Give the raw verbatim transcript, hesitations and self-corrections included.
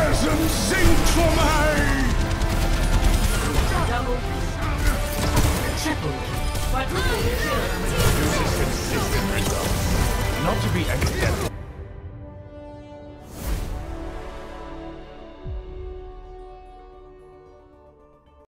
Chasm sink for me! Double. Triple. Quadruple kill. This is consistent results. Not to be accidental.